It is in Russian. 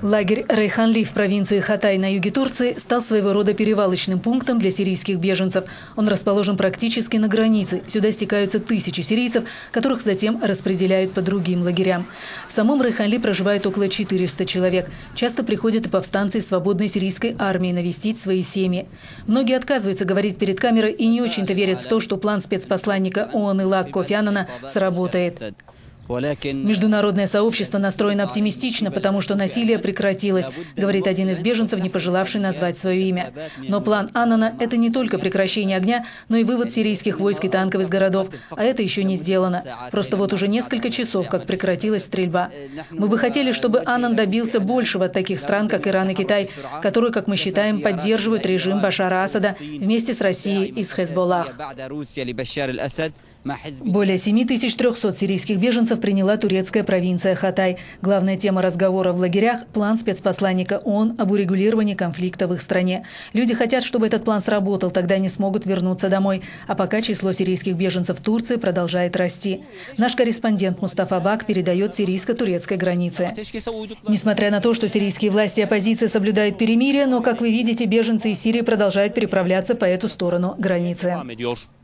Лагерь Рейханли в провинции Хатай на юге Турции стал своего рода перевалочным пунктом для сирийских беженцев. Он расположен практически на границе. Сюда стекаются тысячи сирийцев, которых затем распределяют по другим лагерям. В самом Рейханли проживает около 400 человек. Часто приходят и повстанцы из свободной сирийской армии навестить свои семьи. Многие отказываются говорить перед камерой и не очень-то верят в то, что план спецпосланника ООН Илак Кофи Аннана сработает. Международное сообщество настроено оптимистично, потому что насилие прекратилось, говорит один из беженцев, не пожелавший назвать свое имя. Но план Аннана – это не только прекращение огня, но и вывод сирийских войск и танков из городов. А это еще не сделано. Просто вот уже несколько часов, как прекратилась стрельба. Мы бы хотели, чтобы Аннан добился большего от таких стран, как Иран и Китай, которые, как мы считаем, поддерживают режим Башара Асада вместе с Россией и с Хезболлах. Более 7300 сирийских беженцев приняла турецкая провинция Хатай. Главная тема разговора в лагерях – план спецпосланника ООН об урегулировании конфликта в их стране. Люди хотят, чтобы этот план сработал, тогда они смогут вернуться домой. А пока число сирийских беженцев в Турции продолжает расти. Наш корреспондент Мустафа Бак передает сирийско-турецкой границе. Несмотря на то, что сирийские власти и оппозиция соблюдают перемирие, но, как вы видите, беженцы из Сирии продолжают переправляться по эту сторону границы.